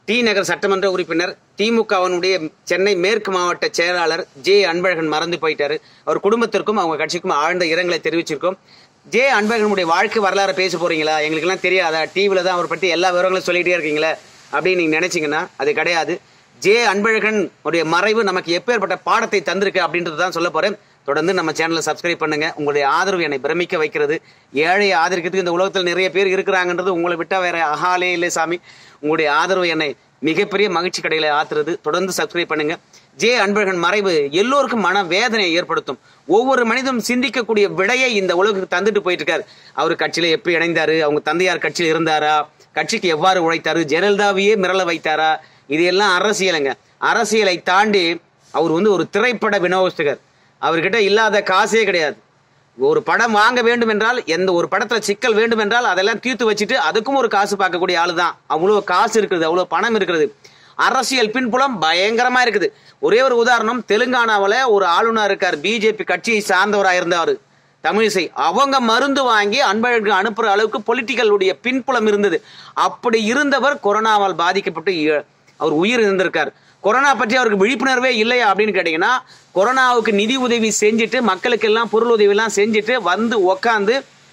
D நகர் சட்டமன்ற உறுப்பினர், திமுகவினுடைய சென்னை மேற்கு மாவட்ட செயலாளர் ஜே அன்பழகன் மறந்து போயிட்டாரு. அவர் குடும்பத்திற்கும் அவங்க கட்சிக்கும் ஆழ்ந்த இரங்கலை தெரிவிச்சிருக்கோம். ஜே அன்பழகனுடைய வாழ்க்கை வரலாறு பேச போறீங்களா? எங்களுக்கு எல்லாம் தெரியாதா? டிவில தான் அவர் பற்றி எல்லா விவரங்களும் சொல்லிட்டே இருக்கீங்களா அப்படின்னு நீங்க நினைச்சீங்கன்னா அது கிடையாது. ஜே அன்பழகன் உடைய மறைவு நமக்கு எப்பேற்பட்ட பாடத்தை தந்திருக்கு அப்படின்றது தான் சொல்ல போறேன். தொடர்ந்து நம்ம சேனலை சப்ஸ்கிரைப் பண்ணுங்க. உங்களுடைய ஆதரவு என்னை பிரமிக்க வைக்கிறது. ஏழையை ஆதரிக்கிறதுக்கு இந்த உலகத்தில் நிறைய பேர் இருக்கிறாங்கன்றது உங்களை விட்டா வேற அகாலே இல்லை சாமி. உங்களுடைய ஆதரவு என்னை மிகப்பெரிய மகிழ்ச்சி கடையில ஆத்துறது. தொடர்ந்து சப்ஸ்கிரைப் பண்ணுங்க. ஜே அன்பழகன் மறைவு எல்லோருக்கும் மன வேதனையை ஏற்படுத்தும். ஒவ்வொரு மனிதனும் சிந்திக்கக்கூடிய விடையை இந்த உலகத்துக்கு தந்துட்டு போயிட்டு இருக்காரு. அவர் கட்சியில எப்படி இணைந்தாரு, அவங்க தந்தையார் கட்சியில் இருந்தாரா, கட்சிக்கு எவ்வாறு உழைத்தாரு, ஜெயலலிதாவையே மிரள வைத்தாரா, இது எல்லாம் அரசியலுங்க. அரசியலை தாண்டி அவர் ஒரு திரைப்பட விநியோகஸ்தகர். அவர்கிட்ட இல்லாத காசே கிடையாது. ஒரு படம் வாங்க வேண்டும் என்றால், எந்த ஒரு படத்துல சிக்கல் வேண்டும் என்றால் அதெல்லாம் தீர்த்து வச்சுட்டு அதுக்கும் ஒரு காசு பார்க்கக்கூடிய ஆளு தான். அவ்வளவு காசு இருக்குது, அவ்வளவு பணம் இருக்கிறது. அரசியல் பின்புலம் பயங்கரமா இருக்குது. ஒரே ஒரு உதாரணம், தெலுங்கானாவில் ஒரு ஆளுநர் இருக்கார், பிஜேபி கட்சியை சார்ந்தவராக இருந்தார், தமிழிசை. அவங்க மருந்து வாங்கி அன்பழகனுக்கு அனுப்புற அளவுக்கு பொலிட்டிக்கலுடைய பின்புலம் இருந்தது. அப்படி இருந்தவர் கொரோனாவால் பாதிக்கப்பட்டு அவர் உயிர் இருந்திருக்கார். கொரோனா பற்றி அவருக்கு விழிப்புணர்வே இல்லையா அப்படின்னு கேட்டீங்கன்னா, கொரோனாவுக்கு நிதி உதவி செஞ்சுட்டு மக்களுக்கு எல்லாம் பொருள் உதவி எல்லாம் செஞ்சுட்டு வந்து உக்காந்து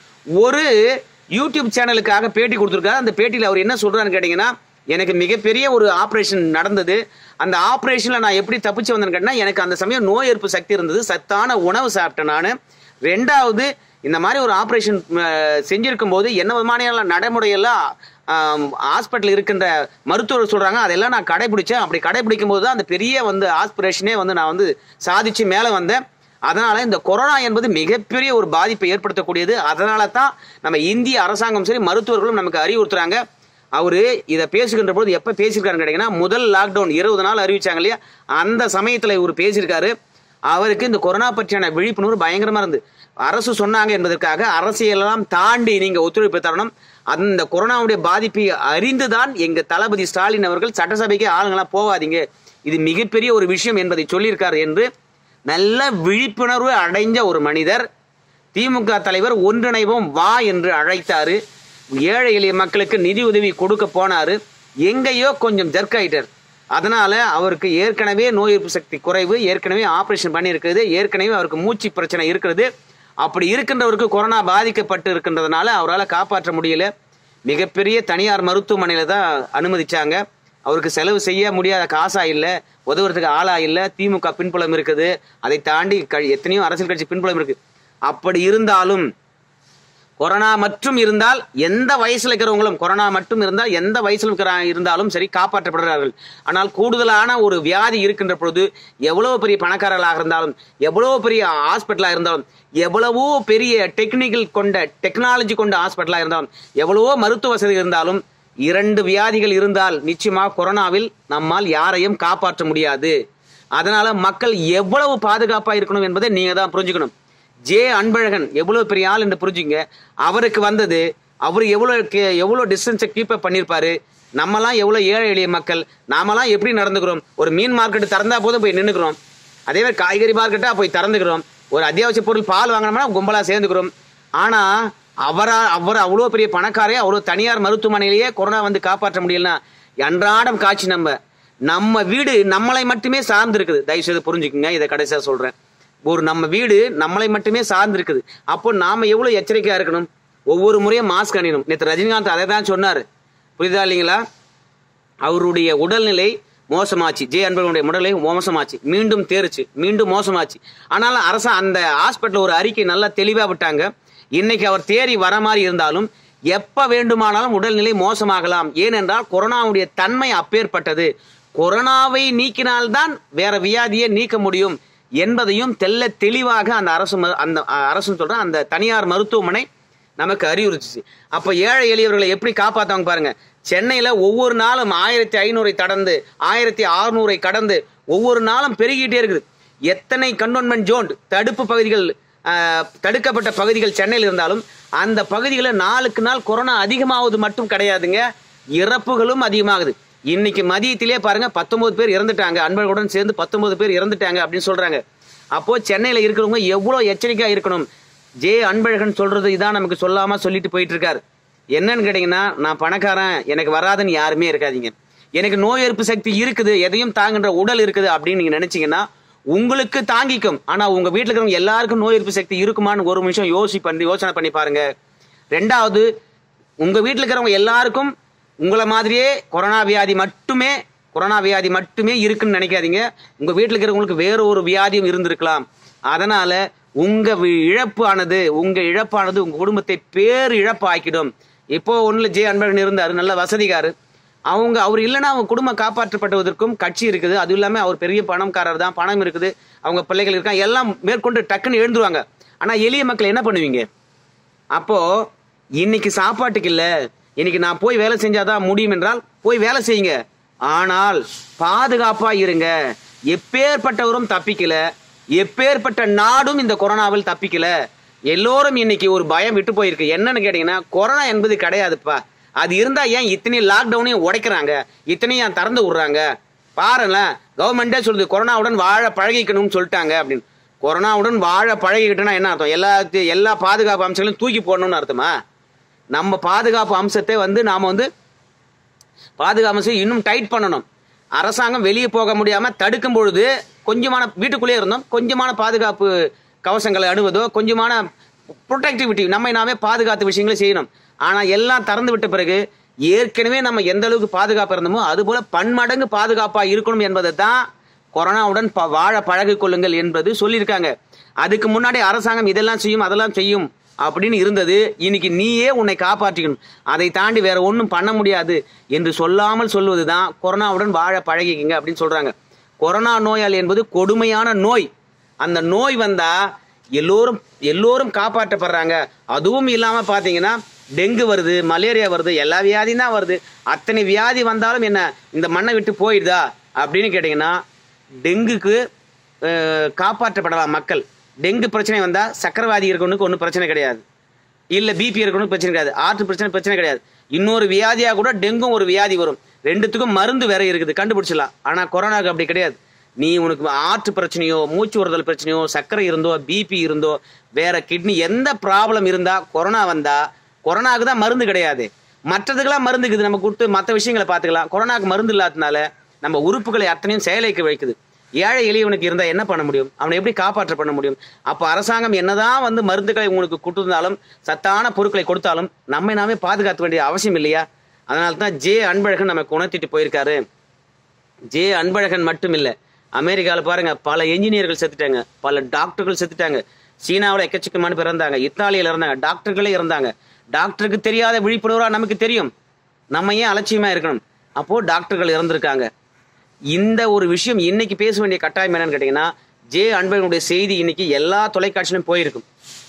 ஒரு யூடியூப் சேனலுக்காக பேட்டி கொடுத்துருக்காரு. அந்த பேட்டியில் அவர் என்ன சொல்றாருன்னு கேட்டீங்கன்னா, எனக்கு மிகப்பெரிய ஒரு ஆப்ரேஷன் நடந்தது. அந்த ஆப்ரேஷன்ல நான் எப்படி தப்பிச்சு வந்தேன்னு கேட்டீங்கன்னா, எனக்கு அந்த சமயம் நோய் எதிர்ப்பு சக்தி இருந்தது, சத்தான உணவு சாப்பிட்டேன் நான். ரெண்டாவது, இந்த மாதிரி ஒரு ஆப்ரேஷன் செஞ்சிருக்கும் போது என்ன விதமான நடைமுறையெல்லாம் ஹாஸ்பிட்டல் இருக்கின்ற மருத்துவர் சொல்றாங்க, அதெல்லாம் நான் கடைபிடிச்சேன். அப்படி கடைபிடிக்கும் போது தான் அந்த பெரிய ஆஸ்பிரேஷனே நான் சாதிச்சு மேலே வந்தேன். அதனால இந்த கொரோனா என்பது மிகப்பெரிய ஒரு பாதிப்பை ஏற்படுத்தக்கூடியது. அதனால தான் நம்ம இந்திய அரசாங்கம் சரி மருத்துவர்களும் நமக்கு அறிவுறுத்துறாங்க. அவரு இதை பேசுகின்ற போது எப்ப பேசியிருக்காருன்னு கேட்டீங்கன்னா, முதல் லாக்டவுன் 20 நாள் அறிவிச்சாங்க இல்லையா, அந்த சமயத்துல இவர் பேசியிருக்காரு. அவருக்கு இந்த கொரோனா பற்றியான விழிப்புணர்வு பயங்கரமா இருந்து, அரசு சொன்னாங்க என்பதற்காக அரசியலெல்லாம் தாண்டி நீங்க ஒத்துழைப்பு தரணும். அந்த கொரோனாவுடைய பாதிப்பை அறிந்துதான் எங்க தளபதி ஸ்டாலின் அவர்கள் சட்டசபைக்கு ஆளுங்களாம் போவாதீங்க, இது மிகப்பெரிய ஒரு விஷயம் என்பதை சொல்லியிருக்காரு என்று நல்ல விழிப்புணர்வு அடைஞ்ச ஒரு மனிதர். திமுக தலைவர் ஒன்றிணைவோம் வா என்று அழைத்தாரு. ஏழை எளிய மக்களுக்கு நிதி உதவி கொடுக்க போனாரு. எங்கேயோ கொஞ்சம் ஜர்க் ஆயிட்டார். அதனால அவருக்கு ஏற்கனவே நோய் எதிர்ப்பு சக்தி குறைவு, ஏற்கனவே ஆபரேஷன் பண்ணி இருக்கிறது, ஏற்கனவே அவருக்கு மூச்சு பிரச்சனை இருக்கிறது. அப்படி இருக்கின்றவருக்கு கொரோனா பாதிக்கப்பட்டு இருக்கின்றதுனால அவரால் காப்பாற்ற முடியல. மிகப்பெரிய தனியார் மருத்துவமனையில தான் அனுமதிச்சாங்க. அவருக்கு செலவு செய்ய முடியாத காசா இல்லை, உதவுறதுக்கு ஆளா இல்லை, திமுக பின்புலம் இருக்குது, அதை தாண்டி எத்தனையோ அரசியல் கட்சி பின்புலம் இருக்கு. அப்படி இருந்தாலும் கொரோனா மட்டும் இருந்தால் எந்த வயசுல இருக்கிறவங்களும், கொரோனா மட்டும் இருந்தால் எந்த வயசுல இருந்தாலும் சரி காப்பாற்றப்படுகிறார்கள். ஆனால் கூடுதலான ஒரு வியாதி இருக்கின்ற பொழுது எவ்வளவு பெரிய பணக்காரர்களாக இருந்தாலும், எவ்வளவு பெரிய ஹாஸ்பிட்டலா இருந்தாலும், எவ்வளவோ பெரிய டெக்னாலஜி கொண்ட ஹாஸ்பிட்டலா இருந்தாலும், எவ்வளவோ மருத்துவ வசதி இருந்தாலும், 2 வியாதிகள் இருந்தால் நிச்சயமா கொரோனாவில் நம்மால் யாரையும் காப்பாற்ற முடியாது. அதனால மக்கள் எவ்வளவு பாதுகாப்பா இருக்கணும் என்பதை நீங்க தான் புரிஞ்சுக்கணும். ஜே அன்பழகன் எவ்வளவு பெரிய ஆள் என்று புரிஞ்சுங்க. அவருக்கு வந்தது, அவரு எவ்வளவு டிஸ்டன்ஸை கீப் அப் பண்ணிருப்பாரு. நம்மலாம் எவ்வளவு ஏழை எளிய மக்கள், நாமெல்லாம் எப்படி நடந்துக்கிறோம்? ஒரு மீன் மார்க்கெட் திறந்தா போதும் போய் நின்றுக்கிறோம். அதே மாதிரி காய்கறி மார்க்கெட்டா போய் திறந்துக்கிறோம். ஒரு அத்தியாவசிய பொருள் பால் வாங்கினோம்னா கும்பலா சேர்ந்துக்கிறோம். ஆனா அவர் அவ்வளவு பெரிய பணக்காரே, அவ்வளவு தனியார் மருத்துவமனையிலேயே கொரோனா வந்து காப்பாற்ற முடியலன்னா அன்றாடம் காட்சி நம்ம வீடு நம்மளை மட்டுமே சார்ந்து இருக்குது. தயவு செய்து புரிஞ்சுக்குங்க, இதை கடைசியா சொல்றேன். நம்ம வீடு நம்மளை மட்டுமே சார்ந்து இருக்குது. அப்போ நாம எவ்வளவு எச்சரிக்கையா இருக்கணும்? ஒவ்வொரு முறையும் மாஸ்க் அணியணும். நேற்று ரஜினிகாந்த் அதை தான் சொன்னாரு, புரியுதா இல்லைங்களா? அவருடைய உடல்நிலை மோசமாச்சு, ஜே அன்பழகனுடைய உடல்நிலை மோசமாச்சு, மீண்டும் தேர்ச்சு, மீண்டும் மோசமாச்சு. ஆனாலும் அந்த ஹாஸ்பிட்டல் ஒரு அறிக்கை நல்லா தெளிவா விட்டாங்க. இன்னைக்கு அவர் தேறி வர மாதிரி இருந்தாலும் எப்ப வேண்டுமானாலும் உடல்நிலை மோசமாகலாம். ஏனென்றால் கொரோனாவுடைய தன்மை அப்பேற்பட்டது. கொரோனாவை நீக்கினால்தான் வேற வியாதியை நீக்க முடியும் என்பதையும் தெல்ல தெளிவாக அந்த அரசு சொல்ற அந்த தனியார் மருத்துவமனை நமக்கு அறிவுறுத்துச்சு. அப்ப ஏழை எளியவர்களை எப்படி காப்பாத்தாங்க பாருங்க. சென்னையில ஒவ்வொரு நாளும் 1500 கடந்து 1600 கடந்து ஒவ்வொரு நாளும் பெருகிட்டே இருக்குது. எத்தனை கண்டோன்மெண்ட் ஜோன் தடுப்பு பகுதிகள், தடுக்கப்பட்ட பகுதிகள் சென்னையில் இருந்தாலும் அந்த பகுதிகளில் நாளுக்கு நாள் கொரோனா அதிகமாவது மட்டும் கிடையாதுங்க, இறப்புகளும் அதிகமாகுது. இன்னைக்கு மதியத்திலே பாருங்க 19 பேர் இறந்துட்டாங்க, அன்பழகனுடன் சேர்ந்து 19 பேர் இறந்துட்டாங்க அப்படின்னு சொல்றாங்க. அப்போ சென்னையில இருக்கிறவங்க எவ்வளவு எச்சரிக்கையா இருக்கணும். ஜே அன்பழகன் சொல்றது இதான் நமக்கு சொல்லாம சொல்லிட்டு போயிட்டு இருக்காரு. என்னன்னு கேட்டீங்கன்னா, நான் பணக்காரன் எனக்கு வராதுன்னு யாருமே இருக்காதீங்க. எனக்கு நோய் எதிர்ப்பு சக்தி இருக்குது, எதையும் தாங்குன்ற உடல் இருக்குது அப்படின்னு நீங்க நினைச்சீங்கன்னா உங்களுக்கு தாங்கிக்கும். ஆனா உங்க வீட்டுல இருக்கிறவங்க எல்லாருக்கும் நோய் எதிர்ப்பு சக்தி இருக்குமான்னு ஒரு நிமிஷம் யோசனை பண்ணி பாருங்க. ரெண்டாவது, உங்க வீட்டுல இருக்கிறவங்க எல்லாருக்கும் உங்களை மாதிரியே கொரோனா வியாதி மட்டுமே இருக்குன்னு நினைக்காதீங்க. உங்க வீட்டுல இருக்கிறவங்களுக்கு வேற ஒரு வியாதியும் இருந்திருக்கலாம். அதனால உங்க இழப்பானது உங்க குடும்பத்தை பேர் இழப்பு ஆக்கிடும். இப்போ ஒண்ணுல ஜே அன்பழகன் இருந்தாரு, நல்ல வசதிக்காரு. அவர் இல்லைன்னா அவங்க குடும்பம் காப்பாற்றப்படுவதற்கும் கட்சி இருக்குது. அது இல்லாம அவர் பெரிய பணம்காரர் தான், பணம் இருக்குது, அவங்க பிள்ளைகள் இருக்காங்க, எல்லாம் மேற்கொண்டு டக்குன்னு எழுந்துருவாங்க. ஆனா எளிய மக்கள் என்ன பண்ணுவீங்க? அப்போ இன்னைக்கு சாப்பாட்டுக்கு இல்ல, இன்னைக்கு நான் போய் வேலை செஞ்சாதான் முடியும் என்றால் போய் வேலை செய்யுங்க. ஆனால் பாதுகாப்பா இருங்க. எப்பேற்பட்டவரும் தப்பிக்கல, எப்பேற்பட்ட நாடும் இந்த கொரோனாவில் தப்பிக்கல. எல்லோரும் இன்னைக்கு ஒரு பயம் விட்டு போயிருக்கு. என்னன்னு கேட்டீங்கன்னா, கொரோனா என்பது கிடையாதுப்பா. அது இருந்தா ஏன் இத்தனை லாக்டவுனையும் உடைக்கிறாங்க, இத்தனையும் திறந்து விடுறாங்க? பாருங்களேன், கவர்மெண்டே சொல்லுது கொரோனாவுடன் வாழ பழகிக்கணும்னு சொல்லிட்டாங்க அப்படின்னு. கொரோனாவுடன் வாழ பழகிக்கிட்டோம்னா என்ன அர்த்தம்? எல்லா பாதுகாப்பு அம்சங்களையும் தூக்கி போடணும்னு அர்த்தமா? நம்ம பாதுகாப்பு அம்சத்தை நாம பாதுகாப்பு அம்சம் இன்னும் டைட் பண்ணணும். அரசாங்கம் வெளியே போக முடியாம தடுக்கும் பொழுது கொஞ்சமான வீட்டுக்குள்ளே இருந்தோம், கொஞ்சமான பாதுகாப்பு கவசங்களை அணுவதோ, கொஞ்சமான ப்ரொடெக்டிவிட்டி நம்மை நாமே பாதுகாத்து விஷயங்களை செய்யணும். ஆனா எல்லாம் திறந்து விட்ட பிறகு ஏற்கனவே நம்ம எந்த அளவுக்கு பாதுகாப்பு இருந்தோமோ அது போல பன்மடங்கு பாதுகாப்பா இருக்கணும் என்பதை தான் கொரோனாவுடன் வாழ பழகி கொள்ளுங்கள் என்பது சொல்லியிருக்காங்க. அதுக்கு முன்னாடி அரசாங்கம் இதெல்லாம் செய்யும் அதெல்லாம் செய்யும் அப்படின்னு இருந்தது. இன்னைக்கு நீயே உன்னை காப்பாற்றிக்கணும், அதை தாண்டி வேற ஒன்றும் பண்ண முடியாது என்று சொல்லாமல் சொல்வதுதான் கொரோனாவுடன் வாழ பழகிக்கிங்க அப்படின்னு சொல்றாங்க. கொரோனா நோயாளி என்பது கொடுமையான நோய். அந்த நோய் வந்தா எல்லோரும் காப்பாற்றப்படுறாங்க. அதுவும் இல்லாம பாத்தீங்கன்னா டெங்கு வருது, மலேரியா வருது, எல்லா வியாதியும் தான் வருது. அத்தனை வியாதி வந்தாலும் என்ன இந்த மண்ணை விட்டு போயிடுதா அப்படின்னு கேட்டீங்கன்னா, டெங்குக்கு காப்பாற்றப்படலாம் மக்கள். டெங்கு பிரச்சனை வந்தா சக்கரவாதி இருக்கவனுக்கு ஒன்றும் பிரச்சனை கிடையாது, இல்ல பிபி இருக்கவனுக்கு பிரச்சனை கிடையாது, ஆற்று பிரச்சனை கிடையாது. இன்னொரு வியாதியா கூட டெங்கும் ஒரு வியாதி வரும். ரெண்டுத்துக்கும் மருந்து வேற இருக்குது, கண்டுபிடிச்சிடலாம். ஆனா கொரோனாக்கு அப்படி கிடையாது. நீ உனக்கு ஆற்று பிரச்சனையோ, மூச்சு உறுதல் பிரச்சனையோ, சர்க்கரை இருந்தோ, பிபி இருந்தோ, வேற கிட்னி எந்த ப்ராப்ளம் இருந்தா கொரோனா வந்தா, கொரோனாக்கு தான் மருந்து கிடையாது, மற்றதுக்கெல்லாம் மருந்து இருக்குது. நம்ம கொடுத்து மற்ற விஷயங்களை பார்த்துக்கலாம். கொரோனாக்கு மருந்து இல்லாததுனால நம்ம உறுப்புகளை அத்தனையும் செயலைக்கு வைக்குது. ஏழை எளியவனுக்கு இருந்தா என்ன பண்ண முடியும்? அவனை எப்படி காப்பாற்ற பண்ண முடியும்? அப்போ அரசாங்கம் என்னதான் மருந்துகளை உங்களுக்கு கொடுத்திருந்தாலும், சத்தான பொருட்களை கொடுத்தாலும் நம்மை நாமே பாதுகாக்க வேண்டிய அவசியம் இல்லையா? அதனால தான் ஜே அன்பழகன் நமக்கு உணர்த்திட்டு போயிருக்காரு. ஜே அன்பழகன் மட்டும் இல்லை, அமெரிக்காவில் பாருங்க பல என்ஜினியர்கள் செத்துட்டாங்க, பல டாக்டர்கள் செத்துட்டாங்க. சீனாவில் எக்கச்சக்கமான பேர் இருந்தாங்க, இத்தாலியில இருந்தாங்க, டாக்டர்களே இருந்தாங்க. டாக்டருக்கு தெரியாத விழிப்புணர்வா நமக்கு தெரியும், நம்ம ஏன் அலட்சியமா இருக்கணும்? அப்போ டாக்டர்கள் இறந்திருக்காங்க. இந்த ஒரு விஷயம் இன்னைக்கு பேச வேண்டிய கட்டாயம் என்னன்னு கேட்டீங்கன்னா, ஜே அன்பழகனுடைய செய்தி இன்னைக்கு எல்லா தொலைக்காட்சியிலும் போயிருக்கும்.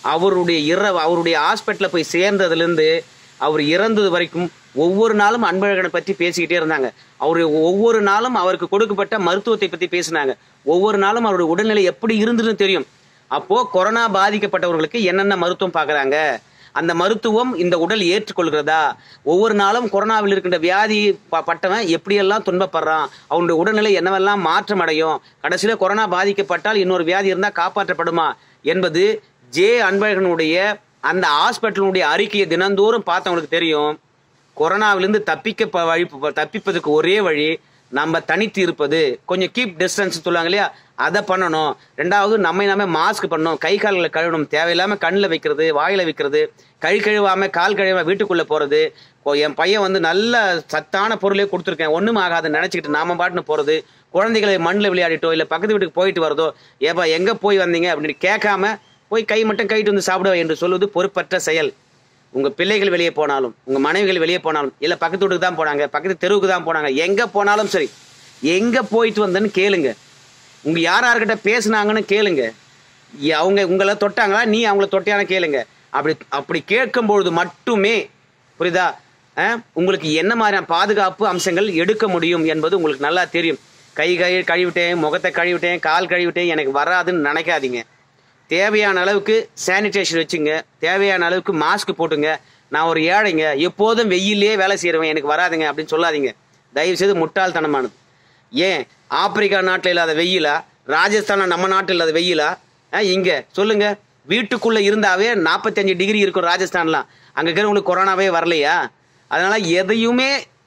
அவருடைய ஹாஸ்பிட்டல போய் சேர்ந்ததுல இருந்து அவர் இறந்தது வரைக்கும் ஒவ்வொரு நாளும் அன்பழகனை பற்றி பேசிக்கிட்டே இருந்தாங்க. ஒவ்வொரு நாளும் அவருக்கு கொடுக்கப்பட்ட மருத்துவத்தை பத்தி பேசினாங்க. ஒவ்வொரு நாளும் அவருடைய உடல்நிலை எப்படி இருந்ததுன்னு தெரியும். அப்போ கொரோனா பாதிக்கப்பட்டவர்களுக்கு என்னென்ன மருத்துவம் பார்க்கறாங்க, அந்த மருத்துவம் இந்த உடல் ஏற்றுக்கொள்கிறதா, ஒவ்வொரு நாளும் கொரோனாவில் இருக்கின்ற வியாதி பட்டவன் எப்படியெல்லாம் துன்பப்படுறான், அவனுடைய உடல்நிலை என்னவெல்லாம் மாற்றம் அடையும், கடைசியில கொரோனா பாதிக்கப்பட்டால் இன்னொரு வியாதி இருந்தா காப்பாற்றப்படுமா என்பது ஜே அன்பழகனுடைய அந்த ஹாஸ்பிட்டலுடைய அறிக்கையை தினந்தோறும் பார்த்தவங்களுக்கு தெரியும். கொரோனாவிலிருந்து தப்பிப்பதற்கு ஒரே வழி நம்ம தனித்து இருப்பது, கொஞ்சம் கீப் டிஸ்டன்ஸ் சொல்லுவாங்க இல்லையா, அதை பண்ணணும். ரெண்டாவது நாம மாஸ்க் பண்ணணும், கை கால்களை கழுவணும், தேவையில்லாம கண்ணில் வைக்கிறது, வாயில வைக்கிறது, கழுவாம கால் கழுவாம வீட்டுக்குள்ள போறது. என் பையன் நல்ல சத்தான பொருளே கொடுத்துருக்கேன் ஒண்ணும் ஆகாதுன்னு நினைச்சுக்கிட்டு நாம பாட்டுன்னு போறது, குழந்தைகளை மண்ணில் விளையாடிட்டோ இல்ல பக்கத்து வீட்டுக்கு போயிட்டு வரதோ, ஏப்பா எங்க போய் வந்தீங்க அப்படின்னு கேட்காம போய் கை மட்டும் கைட்டு வந்து சாப்பிடுவா என்று சொல்வது பொறுப்பற்ற செயல். உங்க பிள்ளைகள் வெளியே போனாலும், உங்க மனைவிகள் வெளியே போனாலும், இல்ல பக்கத்து வீட்டுக்கு தான் போனாங்க, பக்கத்து தெருவுக்கு தான் போனாங்க, எங்க போனாலும் சரி, எங்க போயிட்டு வந்தேன்னு கேளுங்க. உங்க யார்கிட்ட பேசுனாங்கன்னு கேளுங்க. அவங்க உங்களை தொட்டாங்களா, நீ அவங்கள தொட்டியான கேளுங்க. அப்படி கேட்கும் பொழுது மட்டுமே புரியுதா உங்களுக்கு என்ன மாதிரியான பாதுகாப்பு அம்சங்கள் எடுக்க முடியும் என்பது உங்களுக்கு நல்லா தெரியும். கை கழுவிட்டேன், முகத்தை கழுவிட்டேன், கால் கழுவிட்டேன், எனக்கு வராதுன்னு நினைக்காதீங்க. தேவையான அளவுக்கு சானிடைசர் வச்சுங்க, தேவையான அளவுக்கு மாஸ்க் போட்டுங்க. நான் ஒரு ஏழைங்க, எப்போதும் வெயிலே வேலை செய்யறவன், எனக்கு வராதுங்க அப்படின்னு சொல்லாதீங்க. தயவு செய்து முட்டாள்தனமானது. ஏன் ஆப்பிரிக்கா நாட்டில் இல்லாத வெயிலா, ராஜஸ்தான்ல நம்ம நாட்டில் இல்லாத வெயிலா? இங்க சொல்லுங்க, வீட்டுக்குள்ள இருந்தாவே 45 டிகிரி இருக்கும் ராஜஸ்தான்லாம். அங்க இருக்கிறவங்களுக்கு கொரோனாவே வரலையா? அதனால எதையுமே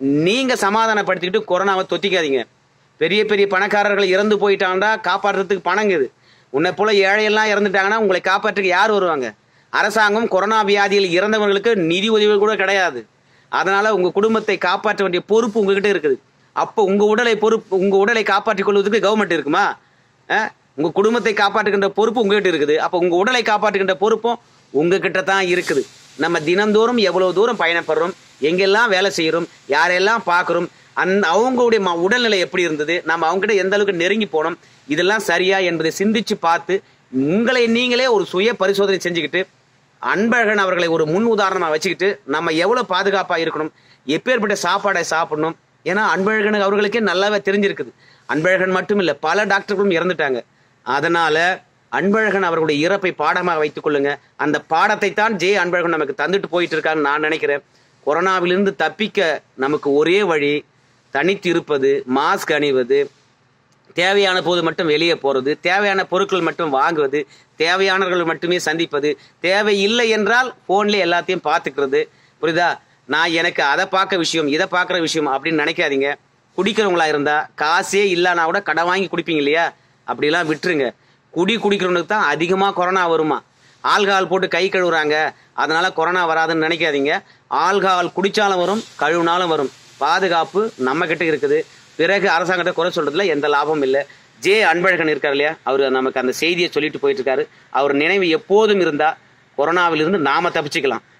நீங்க சமாதானப்படுத்திக்கிட்டு கொரோனாவை தொத்திக்காதீங்க. பெரிய பெரிய பணக்காரர்கள் இறந்து போயிட்டாங்கன்னா காப்பாற்றுறதுக்கு பணங்குது. உன்னை போல ஏழையெல்லாம் இறந்துட்டாங்கன்னா உங்களை காப்பாற்றுக்கு யார் வருவாங்க? அரசாங்கம் கொரோனா வியாதியில் இறந்தவர்களுக்கு நிதி உதவி கூட கிடையாது. அதனால உங்க குடும்பத்தை காப்பாற்ற வேண்டிய பொறுப்பு உங்ககிட்ட இருக்குது. அப்போ உங்க உடலை காப்பாற்றிக் கொள்வதற்கு கவர்மெண்ட் இருக்குமா? உங்க குடும்பத்தை காப்பாற்றுகின்ற பொறுப்பு உங்ககிட்ட இருக்குது. அப்போ உங்க உடலை காப்பாற்றுகின்ற பொறுப்பும் உங்ககிட்ட தான் இருக்குது. நம்ம தினந்தோறும் எவ்வளவு தூரம் பயணப்படுறோம், எங்கெல்லாம் வேலை செய்யறோம், யாரெல்லாம் பார்க்குறோம், அவங்களுடைய உடல்நிலை எப்படி இருந்தது, நம்ம அவங்ககிட்ட எந்த அளவுக்கு நெருங்கி போனோம், இதெல்லாம் சரியா என்பதை சிந்திச்சு பார்த்து உங்களை நீங்களே ஒரு சுய பரிசோதனை செஞ்சுக்கிட்டு அன்பழகன் அவர்களை ஒரு முன் உதாரணமா வச்சுக்கிட்டு நம்ம எவ்வளவு பாதுகாப்பா இருக்கணும், எப்பேற்பட்ட சாப்பாடை சாப்பிடணும். ஏன்னா அன்பழகன் அவர்களுக்கே நல்லாவே தெரிஞ்சிருக்குது. அன்பழகன் மட்டும் இல்ல, பல டாக்டர்களும் இறந்துட்டாங்க. அதனால அன்பழகன் அவர்களுடைய இறப்பை பாடமாக வைத்துக் கொள்ளுங்க. அந்த பாடத்தை தான் ஜே அன்பழகன் நமக்கு தந்துட்டு போயிட்டு இருக்கான்னு நான் நினைக்கிறேன். கொரோனாவிலிருந்து தப்பிக்க நமக்கு ஒரே வழி தனித்து இருப்பது, மாஸ்க் அணிவது, தேவையான போது மட்டும் வெளியே போறது, தேவையான பொருட்கள் மட்டும் வாங்குவது, தேவையானவர்கள் மட்டுமே சந்திப்பது, தேவை இல்லை என்றால் போன்ல எல்லாத்தையும் பார்த்துக்கிறது. புரியுதா? நான் எனக்கு அதை பார்க்க விஷயம், இதை பார்க்குற விஷயம் அப்படின்னு நினைக்காதீங்க. குடிக்கிறவங்களா இருந்தா காசே இல்லைன்னா கூட கடை வாங்கி குடிப்பீங்க இல்லையா? அப்படிலாம் விட்டுருங்க. குடிக்கிறவனுக்கு தான் அதிகமாக கொரோனா வருமா. ஆல்கஹால் போட்டு கை கழுவுறாங்க, அதனால கொரோனா வராதுன்னு நினைக்காதீங்க. ஆல்கஹால் குடிச்சாலும் வரும், கழுவுனாலும் வரும். பாதுகாப்பு நம்ம கிட்ட இருக்குது. பிறகு அரசாங்கத்தை குறை சொல்றதுல எந்த லாபமும் இல்லை. ஜே அன்பழகன் இருக்கார் இல்லையா, அவர் நமக்கு அந்த செய்தியை சொல்லிட்டு போயிட்டு இருக்காரு. அவர் நினைவு எப்போதும் இருந்தா கொரோனாவிலிருந்து நாம தப்பிச்சுக்கலாம்.